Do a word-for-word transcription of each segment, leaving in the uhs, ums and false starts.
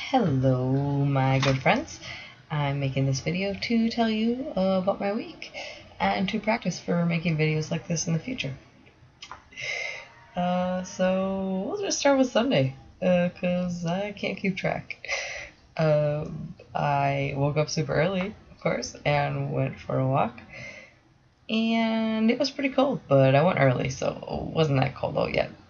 Hello, my good friends. I'm making this video to tell you uh, about my week and to practice for making videos like this in the future. Uh, so we'll just start with Sunday because uh, I can't keep track. Uh, I woke up super early, of course, and went for a walk. And it was pretty cold, but I went early, so it wasn't that cold out yet.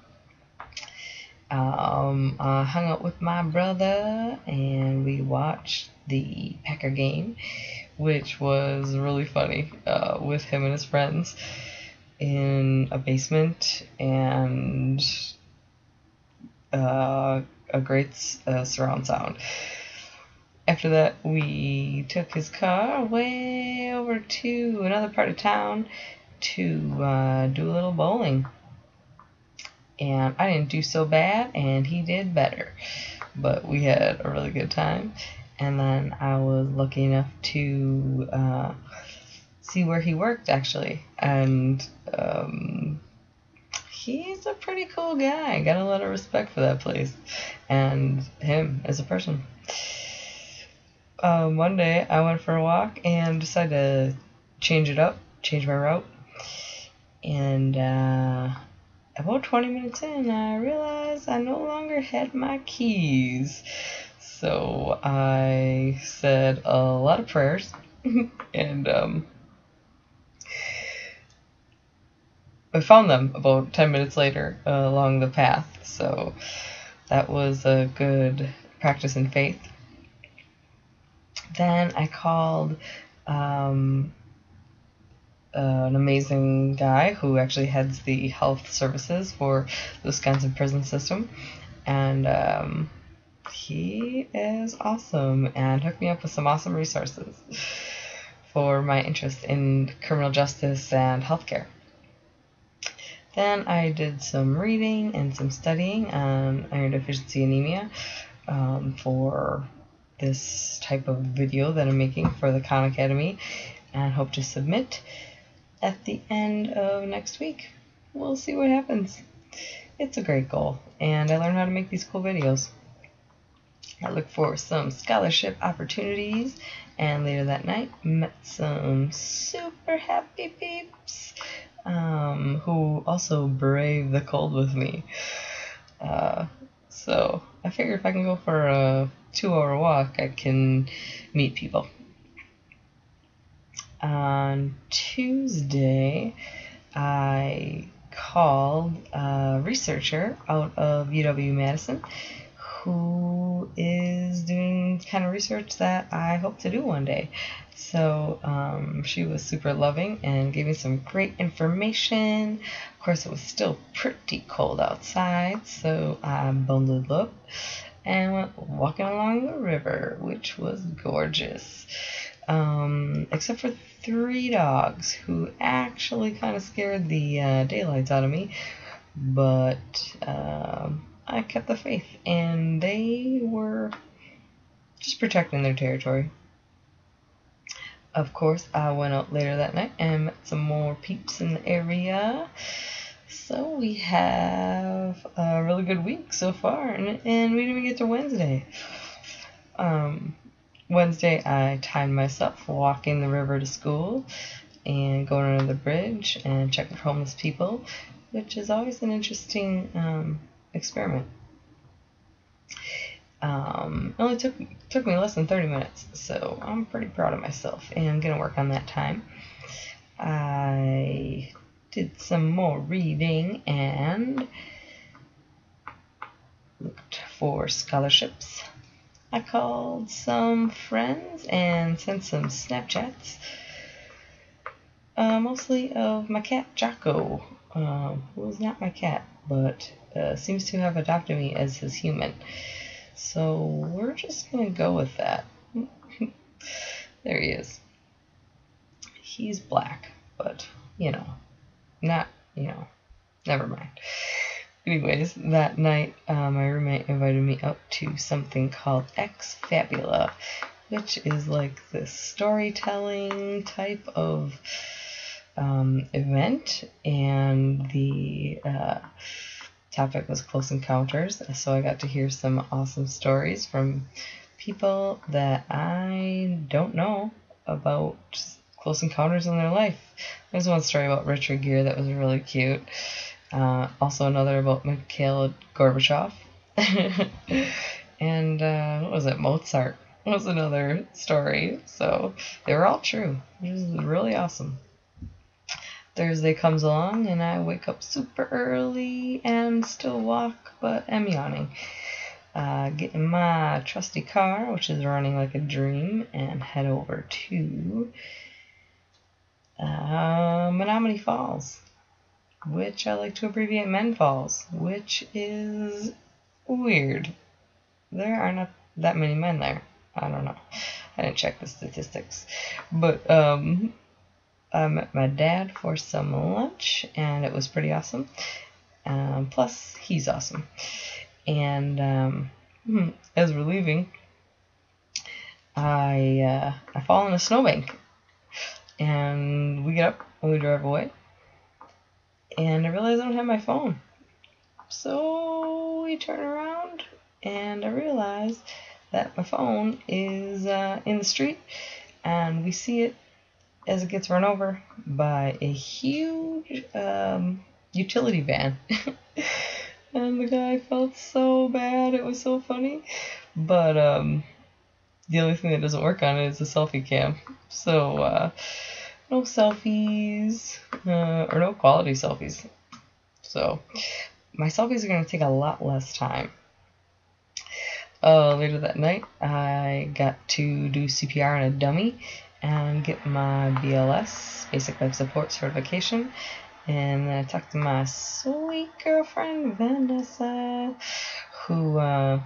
Um, I hung out with my brother and we watched the Packer game, which was really funny, uh, with him and his friends in a basement and uh, a great uh, surround sound. After that, we took his car way over to another part of town to uh, do a little bowling. And I didn't do so bad, and he did better. But we had a really good time. And then I was lucky enough to uh, see where he worked, actually. And um, he's a pretty cool guy. Got a lot of respect for that place. And him as a person. Um, one day, I went for a walk and decided to change it up, change my route. And, uh... about twenty minutes in, I realized I no longer had my keys. So I said a lot of prayers and um, I found them about ten minutes later uh, along the path. So that was a good practice in faith. Then I called um, Uh, an amazing guy who actually heads the health services for the Wisconsin prison system, and um, he is awesome and hooked me up with some awesome resources for my interest in criminal justice and healthcare. Then I did some reading and some studying on iron deficiency anemia um, for this type of video that I'm making for the Khan Academy, and hope to submit at the end of next week. We'll see what happens. It's a great goal, and I learned how to make these cool videos. I look for some scholarship opportunities, and later that night met some super happy peeps um, who also braved the cold with me. Uh, so I figure if I can go for a two-hour walk, I can meet people. On Tuesday, I called a researcher out of U W-Madison who is doing kind of research that I hope to do one day. So um, she was super loving and gave me some great information. Of course, it was still pretty cold outside, so I bundled up and went walking along the river, which was gorgeous. Um, except for three dogs who actually kind of scared the uh, daylights out of me, but um, I kept the faith, and they were just protecting their territory. Of course, I went out later that night and met some more peeps in the area. So we have a really good week so far, and, and we didn't even get to Wednesday. Um, Wednesday, I timed myself walking the river to school and going under the bridge and checking for homeless people, which is always an interesting um, experiment. Um, it only took took me less than thirty minutes, so I'm pretty proud of myself, and I'm gonna work on that time. I did some more reading and looked for scholarships. I called some friends and sent some Snapchats, uh, mostly of my cat Jocko, um, who is not my cat, but uh, seems to have adopted me as his human. So we're just going to go with that. There he is. He's black, but, you know, not, you know, never mind. Anyways, that night, uh, my roommate invited me up to something called X Fabula, which is like this storytelling type of um, event, and the uh, topic was close encounters, so I got to hear some awesome stories from people that I don't know about close encounters in their life. There's one story about Richard Gere that was really cute. Uh, also another about Mikhail Gorbachev. And uh, what was it? Mozart was another story. So they were all true. It was really awesome. Thursday comes along and I wake up super early and still walk, but am yawning. Uh, get in my trusty car, which is running like a dream, and head over to uh, Menomonee Falls, which I like to abbreviate Men Falls, which is weird. There are not that many men there. I don't know. I didn't check the statistics. But um, I met my dad for some lunch, and it was pretty awesome. Um, plus, he's awesome. And um, as we're leaving, I uh, I fall in a snowbank. And we get up and we drive away. And I realize I don't have my phone. So we turn around and I realize that my phone is uh, in the street, and we see it as it gets run over by a huge um, utility van. And the guy felt so bad. It was so funny. But um, the only thing that doesn't work on it is the selfie cam. So uh, no selfies, uh, or no quality selfies. So my selfies are going to take a lot less time. Uh, later that night, I got to do C P R on a dummy and get my B L S, Basic Life Support Certification. And then I talked to my sweet girlfriend, Vanessa, who uh,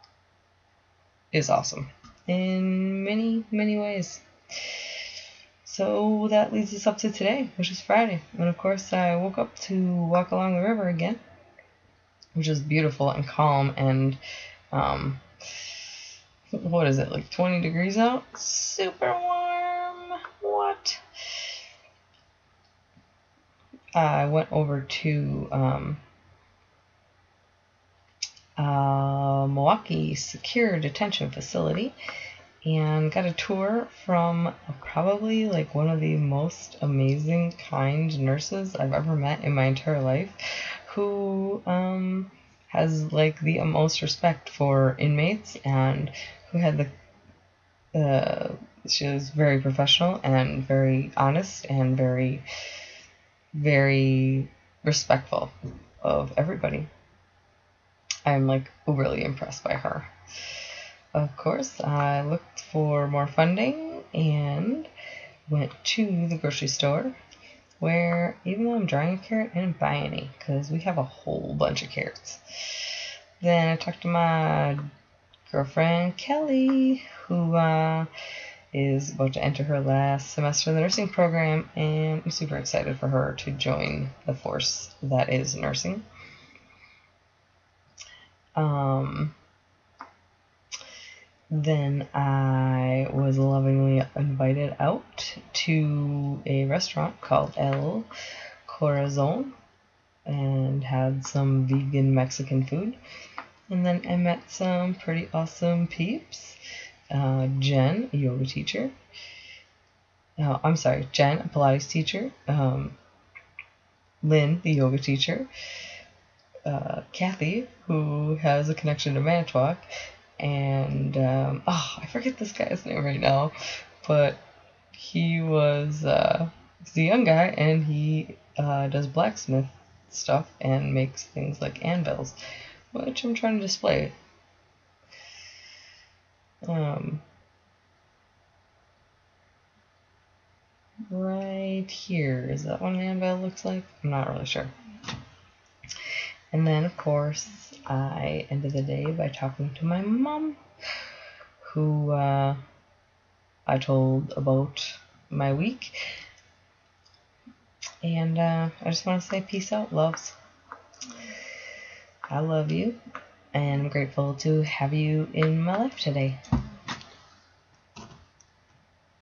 is awesome in many, many ways. So that leads us up to today, which is Friday. And of course, I woke up to walk along the river again, which is beautiful and calm and um, what is it, like twenty degrees out? Super warm. What? I went over to um, uh, Milwaukee Secure Detention Facility and got a tour from probably like one of the most amazing, kind nurses I've ever met in my entire life, who um, has like the utmost respect for inmates, and who had the uh, she was very professional and very honest and very, very respectful of everybody. I'm like really impressed by her. Of course, I looked for more funding and went to the grocery store, where even though I'm drying a carrot, I didn't buy any because we have a whole bunch of carrots. Then I talked to my girlfriend Kelly, who uh, is about to enter her last semester in the nursing program, and I'm super excited for her to join the force that is nursing. Um, then I was lovingly invited out to a restaurant called El Corazon and had some vegan Mexican food. And then I met some pretty awesome peeps. Uh, Jen, a yoga teacher. Uh, I'm sorry, Jen, a Pilates teacher. Um, Lynn, the yoga teacher. Uh, Kathy, who has a connection to Manitowoc. And, um, oh, I forget this guy's name right now. But he was, uh, he's a young guy, and he uh, does blacksmith stuff and makes things like anvils, which I'm trying to display. Um, right here. Is that what an anvil looks like? I'm not really sure. And then, of course, I ended the day by talking to my mom, who uh, I told about my week. And uh, I just want to say peace out, loves. I love you, and I'm grateful to have you in my life today.